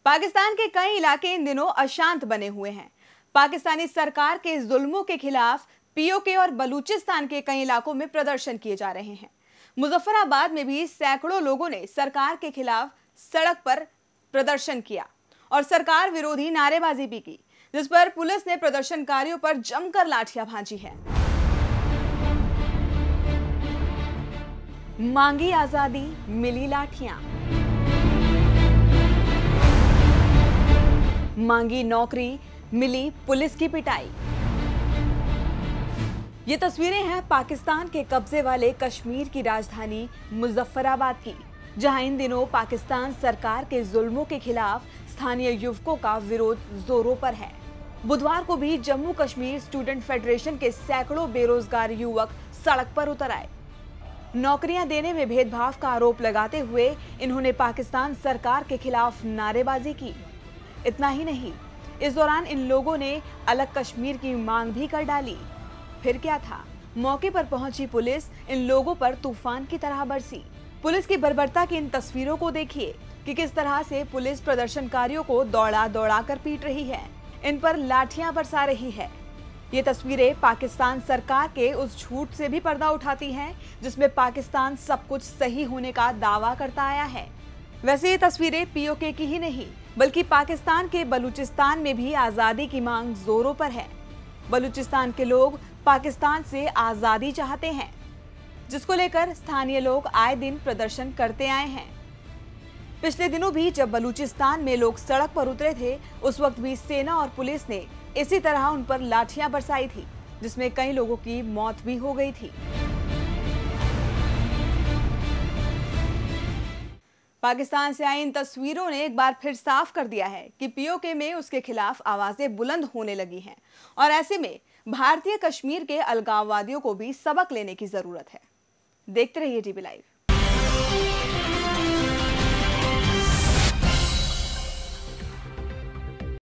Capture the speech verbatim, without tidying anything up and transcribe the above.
पाकिस्तान के कई इलाके इन दिनों अशांत बने हुए हैं। पाकिस्तानी सरकार के जुल्मों के खिलाफ पीओके और बलूचिस्तान के कई इलाकों में प्रदर्शन किए जा रहे हैं। मुजफ्फराबाद में भी सैकड़ों लोगों ने सरकार के खिलाफ सड़क पर प्रदर्शन किया और सरकार विरोधी नारेबाजी भी की, जिस पर पुलिस ने प्रदर्शनकारियों पर जमकर लाठियां भांजी है। मांगी आजादी, मिली लाठियां। मांगी नौकरी, मिली पुलिस की पिटाई। ये तस्वीरें हैं पाकिस्तान के कब्जे वाले कश्मीर की राजधानी मुजफ्फराबाद की, जहां इन दिनों पाकिस्तान सरकार के जुल्मों के खिलाफ स्थानीय युवकों का विरोध जोरों पर है। बुधवार को भी जम्मू कश्मीर स्टूडेंट फेडरेशन के सैकड़ों बेरोजगार युवक सड़क पर उतर आए। नौकरियां देने में भेदभाव का आरोप लगाते हुए इन्होंने पाकिस्तान सरकार के खिलाफ नारेबाजी की। इतना ही नहीं, इस दौरान इन लोगों ने अलग कश्मीर की मांग भी कर डाली। फिर क्या था, मौके पर पहुंची पुलिस इन लोगों पर तूफान की तरह बरसी। पुलिस की बर्बरता की इन तस्वीरों को देखिए कि किस तरह से पुलिस प्रदर्शनकारियों को दौड़ा दौड़ा कर पीट रही है, इन पर लाठियां बरसा रही है। ये तस्वीरें पाकिस्तान सरकार के उस झूठ से भी पर्दा उठाती हैं, जिसमें पाकिस्तान सब कुछ सही होने का दावा करता आया है। वैसे ये तस्वीरें पीओके की ही नहीं, बल्कि पाकिस्तान के बलूचिस्तान में भी आजादी की मांग जोरों पर है। बलूचिस्तान के लोग पाकिस्तान से आजादी चाहते हैं, जिसको लेकर स्थानीय लोग आए दिन प्रदर्शन करते आए हैं। पिछले दिनों भी जब बलूचिस्तान में लोग सड़क पर उतरे थे, उस वक्त भी सेना और पुलिस ने इसी तरह उन पर लाठियां बरसाई थी, जिसमें कई लोगों की मौत भी हो गई थी। पाकिस्तान से आई इन तस्वीरों ने एक बार फिर साफ कर दिया है कि पीओके में उसके खिलाफ आवाजें बुलंद होने लगी हैं और ऐसे में भारतीय कश्मीर के अलगाववादियों को भी सबक लेने की जरूरत है। देखते रहिए टीवी लाइव।